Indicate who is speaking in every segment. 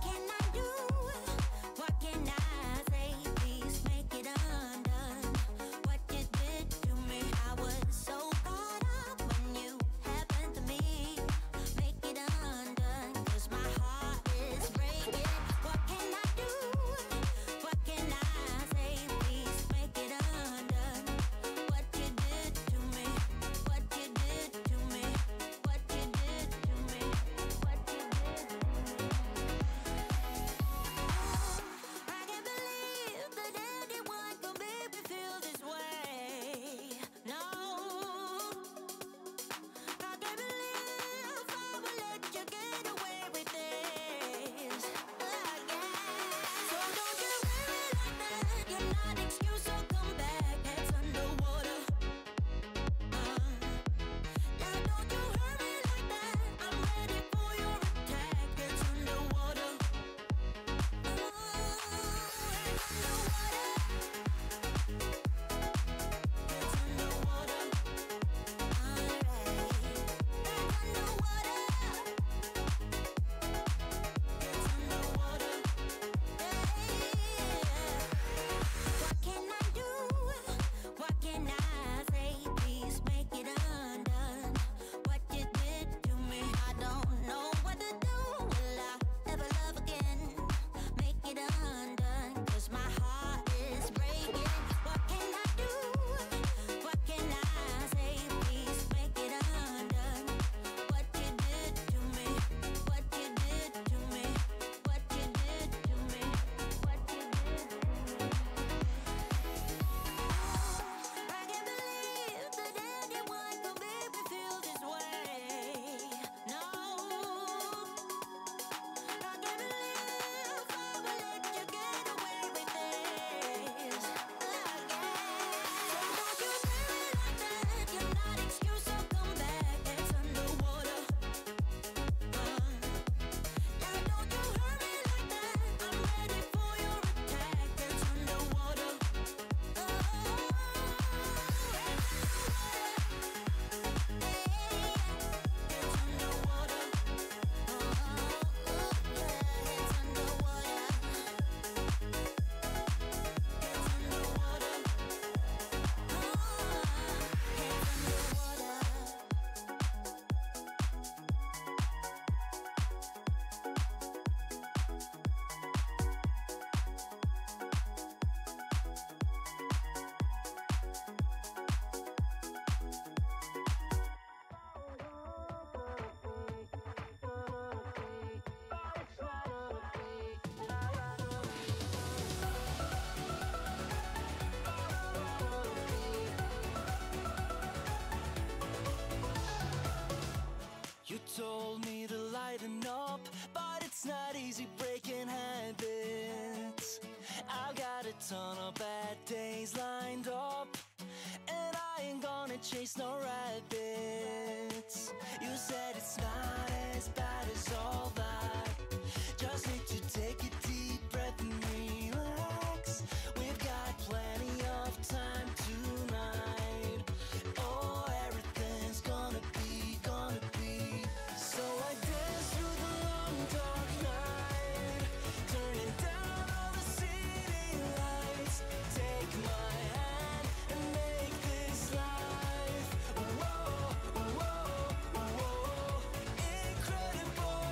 Speaker 1: told me to lighten up, but it's not easy breaking habits. I've got a ton of bad days lined up, and I ain't gonna chase no rabbits. You said it's not as bad as all that. Just need to take a deep breath and relax. We've got plenty of time tonight. Oh, everything's gonna be. So I dance through the long dark night, turning down all the city lights. Take my hand and make this life, whoa, whoa, whoa, incredible.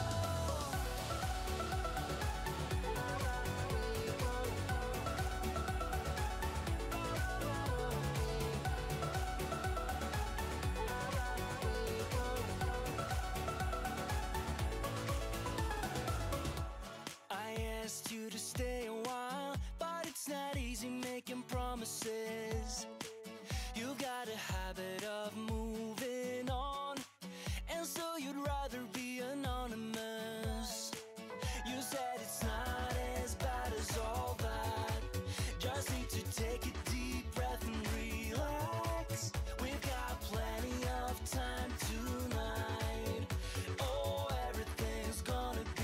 Speaker 1: I asked you to stay a while, but it's not easy making promises. You've got a habit of moving on, and so you'd rather be anonymous. You said it's not as bad as all that. Just need to take a deep breath and relax. We've got plenty of time tonight. Oh, everything's gonna be.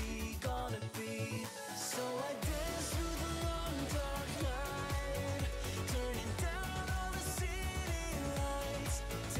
Speaker 1: So I dance through the long dark night, turning down all the city lights.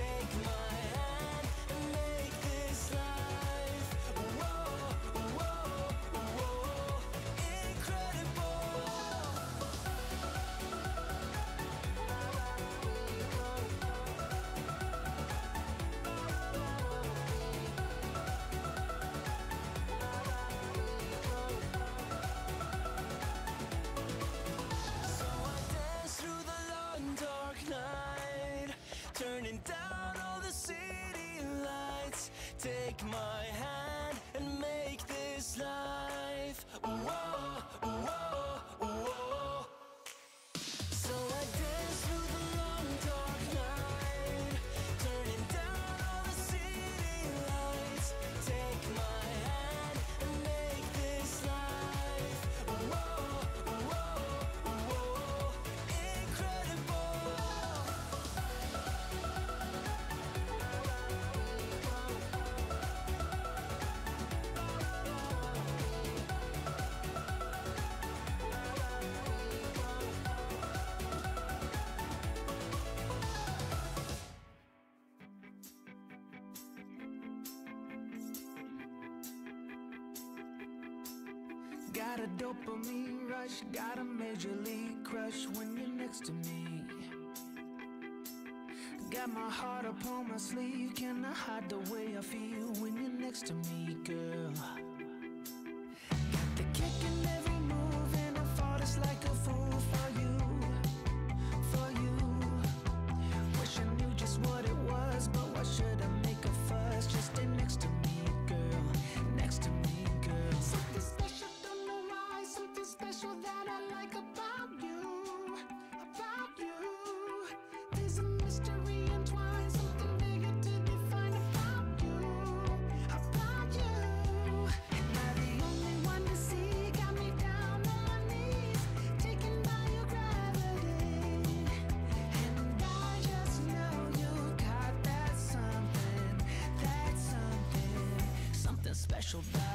Speaker 1: Take my hand and make this life. Whoa, whoa, whoa. So I dance through the long dark night, turning down all the city lights. Take my hand and make this life. Whoa, whoa, whoa. Incredible. Got a dopamine rush, got a major league crush when you're next to me. Got my heart upon my sleeve, cannot hide the way I feel when you're next to me, girl. Got the kick in every move and I fought it's like a fool for you, for you. Wish I knew just what it was, but why should I make a fuss? Just stay next to me, girl, next to me, girl. Something special, don't know why, something special that I like about you, about you. There's a mystery entwined, something bigger to define about you, about you. Am I the only one to see? Got me down on my knees, taken by your gravity. And I just know you got that something, something special about